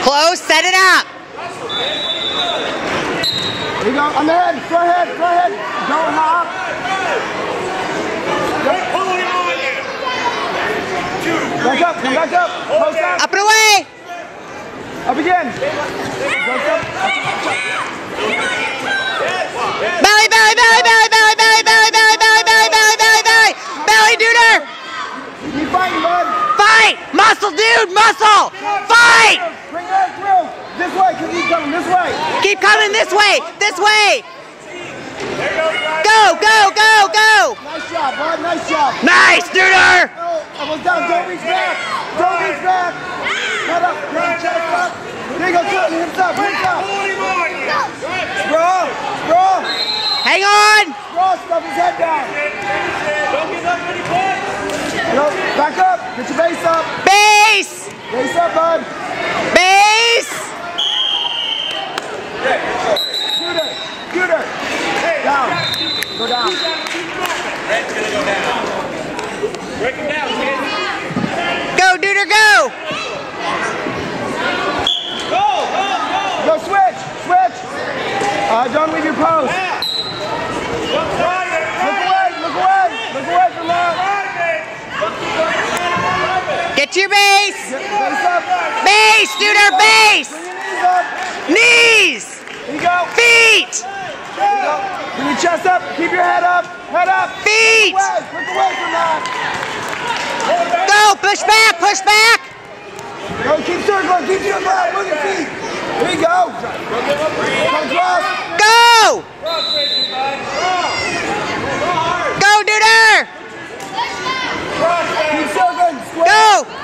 Close, set it up. There you go, on the head, go ahead, go ahead. Don't hop. Back up, come back up. Post up. Up and away. Up again. Belly, belly, belly, belly, belly, belly, belly, belly, belly, belly, belly, belly, belly. Belly, Duder. Keep fighting, bud. Fight. Muscle, dude, muscle. Fight. Bring that through. This way, keep coming this way. Keep coming this way, this way. Go, go, go, go. Nice job, bud, nice job. Nice, Duder. Almost down, don't reach back. Don't reach back. Head up, chest up. There you go, hips up, hips up. Sprawl, sprawl. Hang on. Sprawl, stuff his head down. Don't give up any points. Back up, get your base up. Base. Base up, bud. Base. Scooter, scooter. Down, go down. Red's gonna go down. Break him down, kid. Go, Duder, go. Go, go, go. Go switch, switch. Don't leave your post. Look wide, Look away, look away. Look away from that. Get your base. Base up. Base, Duder, base. Bring your knees Knees. up. There you go. Feet. There you go. Bring your chest up. Keep your head up. Head up. Feet. Look away from that. Go, push back, push back. Go, keep circling. Keep circling. Move your feet. There you go. Come cross. Go. Go, Duder. Keep circling. Square. Go.